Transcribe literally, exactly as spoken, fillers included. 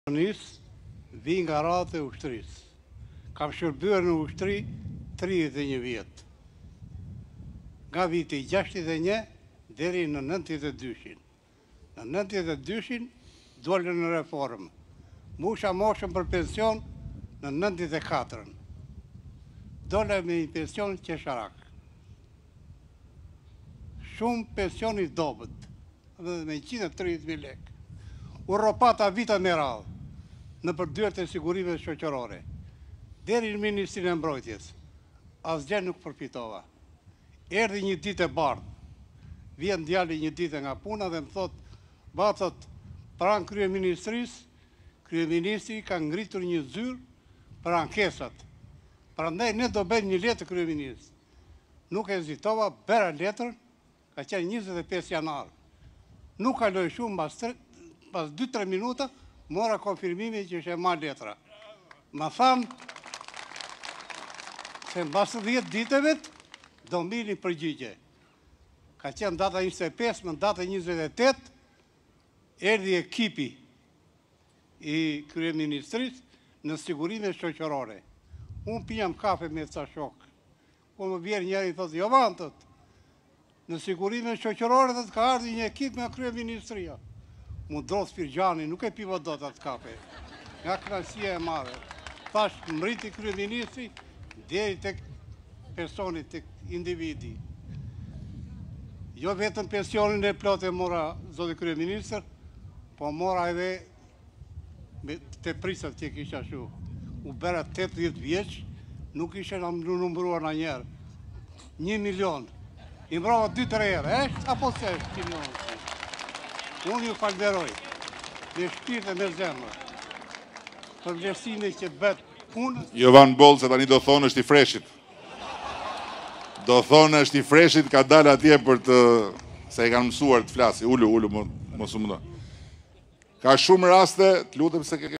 Vi nga radhë e ushtrisë. Kam shërbyer në ushtri tridhjetë e një vjet. Nga viti gjashtëdhjetë e një deri në nëntëdhjetë e dy. Në nëntëdhjetë e dy dolën në reformë. Musha moshën për pension në nëntëdhjetë e katër. Dole me një pension qesharak. Shumë pension i dobët, dhe me njëqind e tridhjetë mijë lekë. U ropata vita me radhë në përdyert e sigurive shoqërore, deri në Ministrinë e Mbrojtjes, asgjë nuk përfitova. Erdhi një ditë e bardhë, vjen djali një ditë nga puna dhe më thot, ba thot, pranë kryeministrisë, kryeministri ka ngritur një zyrë për ankesat. Prandaj ne do bëjmë një letër kryeministrit. Nuk hezitova, bëra letrën, ka qenë njëzet e pesë janar. Nuk kaloj shumë, pas dy tre minuta, mora konfirmimi që ishe ma letra. Ma thamë, se në basë dhjetë ditëve, do mbili përgjigje. Ka qenë data njëzet e pesë, më data njëzet e tetë, erdi ekipi i kryeministrisë në sigurime shoqërore. Unë pijam kafe me ca shokë. Unë më vjerë njëri i thotë, Jovan, tëtë, në sigurime shoqërore dhe të ka ardhi një ekip me kryeministria. Mu drodhë firgjani, nuk e piva do të atë kafe. Nga kënaqësia e madhe. Thash, mriti kryeministri, deri tek personi, tek individi. Jo vetëm pensionin e plotë e mora zoti kryeministër, po mora edhe të prisat që kisha shu. U bera tetëdhjetë vjeç, nuk ishe në numëruar në njerë. Një milion. I mbrova dy tre herë, eshtë apo se eshtë një milion? Unë ju falderoj, me shpirt e me zemër, për vlerësime që bet punë. Jovan Bollë, se tani do thonë është i freshit. Do thonë është i freshit, ka dalë atje për të... se e kanë mësuar të flasi. Ullu, ullu, mos u më do. Ka shumë raste, të lutem se ke...